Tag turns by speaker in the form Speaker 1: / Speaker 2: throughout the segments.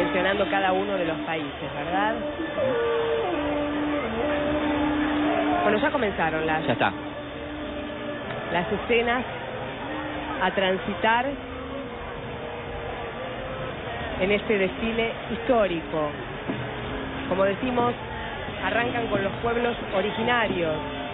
Speaker 1: mencionando cada uno de los países, ¿verdad? Bueno, ya comenzaron
Speaker 2: Ya está.
Speaker 1: las escenas a transitar en este desfile histórico. Como decimos, arrancan con los pueblos originarios.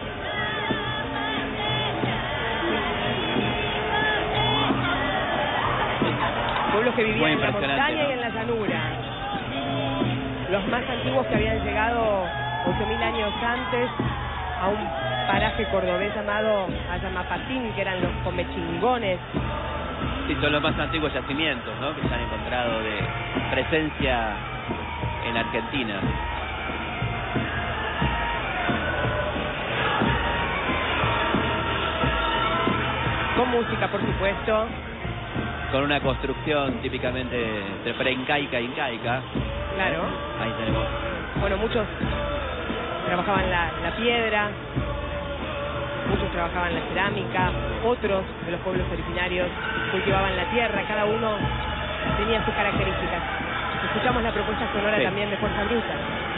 Speaker 1: Pueblos que vivían en la montaña, ¿no?, y en la llanura. Los más antiguos que habían llegado 8.000 años antes a un paraje cordobés llamado Ayamapatín, que eran los comechingones.
Speaker 2: Sí, son los más antiguos yacimientos, ¿no?, que se han encontrado de presencia en Argentina.
Speaker 1: Con música, por supuesto.
Speaker 2: Con una construcción típicamente de preincaica e incaica.
Speaker 1: Claro.
Speaker 2: Ahí tenemos.
Speaker 1: Bueno, muchos trabajaban la piedra, muchos trabajaban la cerámica, otros de los pueblos originarios cultivaban la tierra, cada uno tenía sus características. Escuchamos la propuesta sonora también de Fuerza Bruta.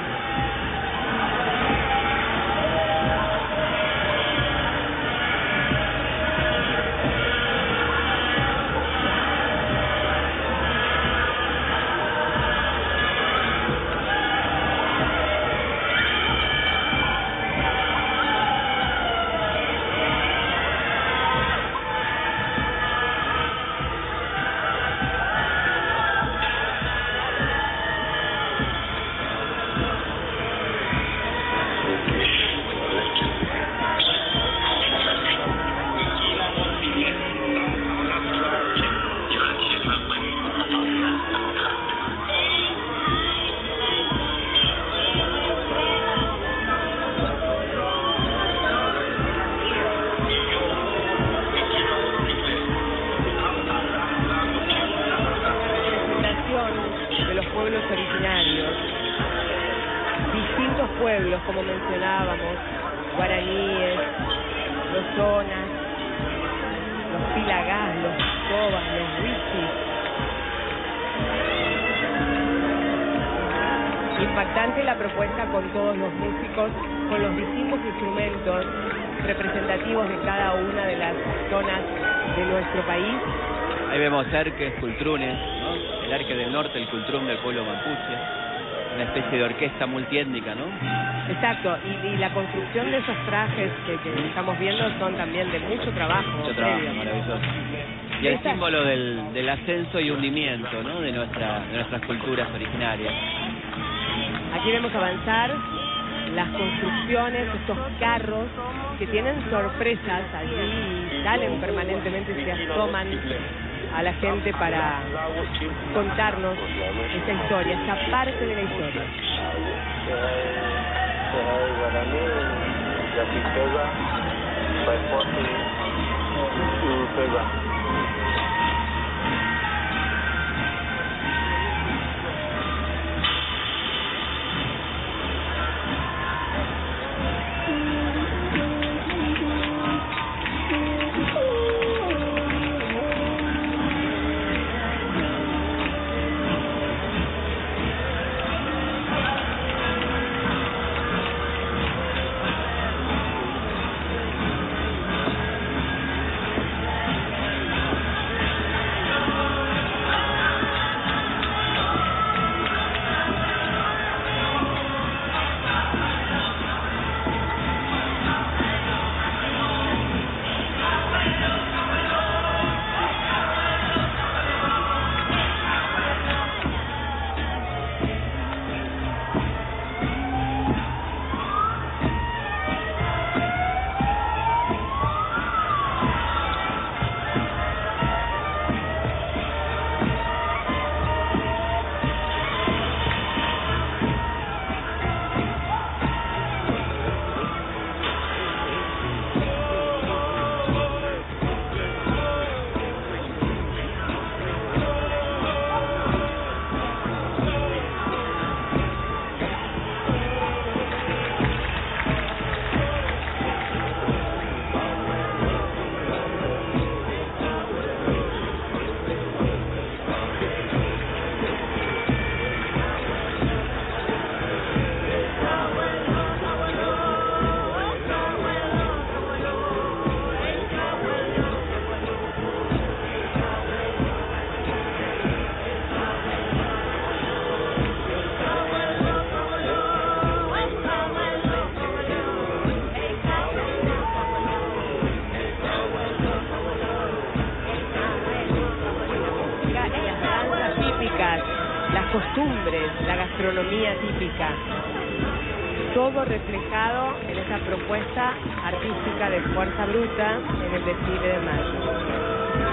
Speaker 1: De los pueblos originarios, distintos pueblos, como mencionábamos, guaraníes, los zonas, los pilagás, los tobas, los huichis. Impactante la propuesta con todos los músicos, con los distintos instrumentos representativos de cada una de las zonas de nuestro país.
Speaker 2: Ahí vemos arques, cultrunes, ¿no? El arque del norte, el cultrún del pueblo mapuche. Una especie de orquesta multiétnica, ¿no?
Speaker 1: Exacto, y la construcción de esos trajes que estamos viendo son también de mucho trabajo.
Speaker 2: Mucho trabajo, maravilloso. Y el símbolo del ascenso y hundimiento, ¿no?, de nuestras culturas originarias.
Speaker 1: Aquí vemos avanzar las construcciones, estos carros que tienen sorpresas allí y salen permanentemente, se asoman a la gente para contarnos esta historia, esta parte de la historia. costumbres, la gastronomía típica. Todo reflejado en esa propuesta artística de Fuerza Bruta en el desfile de mayo.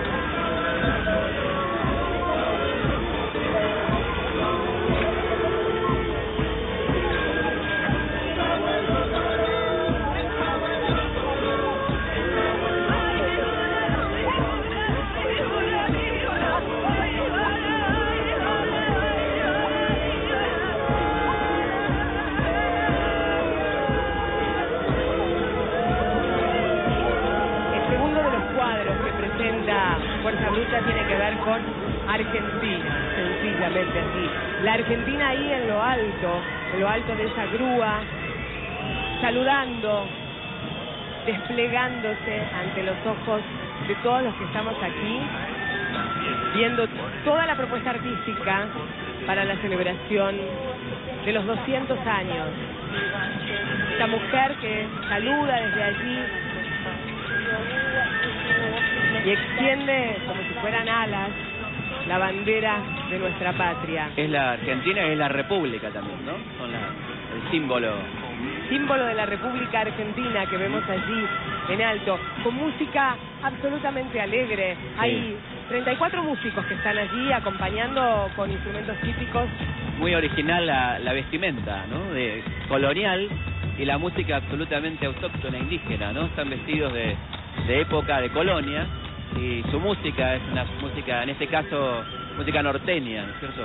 Speaker 1: Fuerza Bruta tiene que ver con Argentina, sencillamente así. La Argentina ahí en lo alto de esa grúa, saludando, desplegándose ante los ojos de todos los que estamos aquí, viendo toda la propuesta artística para la celebración de los 200 años. Esta mujer que saluda desde allí y extiende como si fueran alas la bandera de nuestra patria.
Speaker 2: Es la Argentina y es la República también, ¿no? Son el símbolo
Speaker 1: de la República Argentina que vemos allí en alto, con música absolutamente alegre. Sí. Hay 34 músicos que están allí acompañando con instrumentos típicos.
Speaker 2: Muy original la vestimenta, ¿no? De colonial, y la música absolutamente autóctona, indígena, ¿no? Están vestidos de época de colonia, y su música es una música, en este caso, música norteña, ¿no es cierto?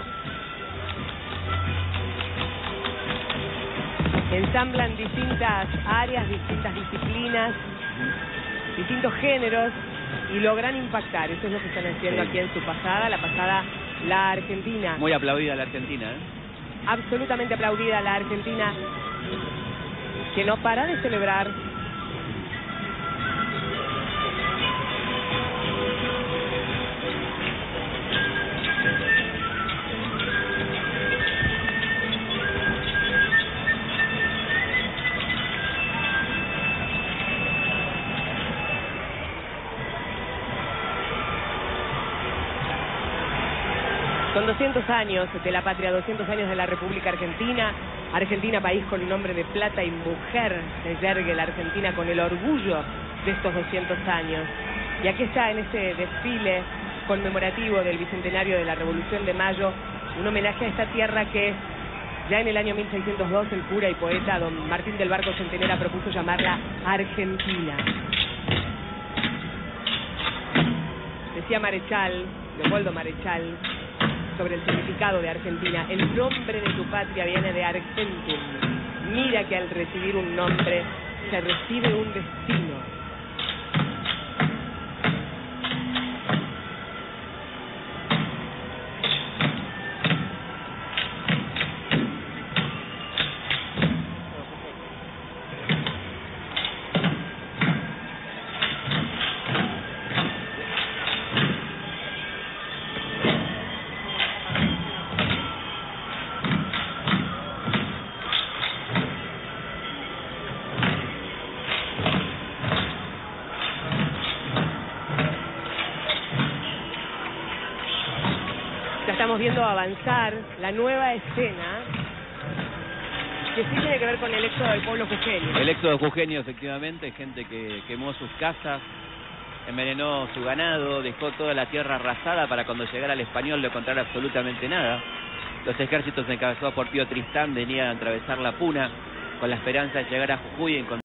Speaker 1: Ensamblan distintas áreas, distintas disciplinas, distintos géneros, y logran impactar. Eso es lo que están haciendo aquí en su pasada, la Argentina.
Speaker 2: Muy aplaudida la Argentina, ¿eh?
Speaker 1: Absolutamente aplaudida la Argentina, que no para de celebrar. Son 200 años de la patria, 200 años de la República Argentina. Argentina, país con nombre de plata y mujer, se yergue la Argentina con el orgullo de estos 200 años. Y aquí está en este desfile conmemorativo del Bicentenario de la Revolución de Mayo, un homenaje a esta tierra que ya en el año 1602 el cura y poeta don Martín del Barco Centenera propuso llamarla Argentina. Decía Marechal, Leopoldo Marechal, sobre el significado de Argentina: el nombre de tu patria viene de Argentum. Mira que al recibir un nombre se recibe un destino. Estamos viendo avanzar la nueva escena que sí tiene que ver con el éxodo del pueblo jujeño.
Speaker 2: El éxodo jujeño, efectivamente, gente que quemó sus casas, envenenó su ganado, dejó toda la tierra arrasada para cuando llegara el español no encontrar absolutamente nada. Los ejércitos encabezados por Pío Tristán venían a atravesar la Puna con la esperanza de llegar a Jujuy y encontrar